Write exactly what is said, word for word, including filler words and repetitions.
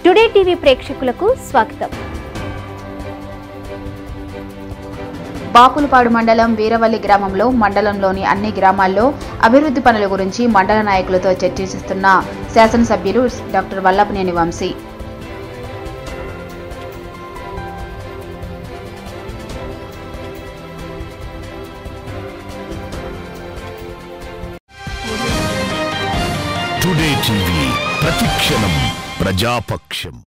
Today TV ప్రేక్షకులకు స్వాగతం. బాపులపాడు మండలం వీరవల్లి గ్రామంలో మండలంలోని అన్ని గ్రామాల్లో అభివృద్ధి పనుల గురించి మండల నాయకులతో చర్చిస్తున్న శాసనసభ్యులు doctor Vallabhaneni Vamsi. Today TV ప్రతిక్షణం ప్రజాపక్షం.